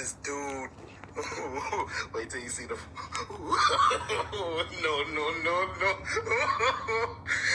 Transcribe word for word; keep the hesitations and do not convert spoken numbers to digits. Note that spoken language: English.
this dude. Wait till you see the. No, no, no, no.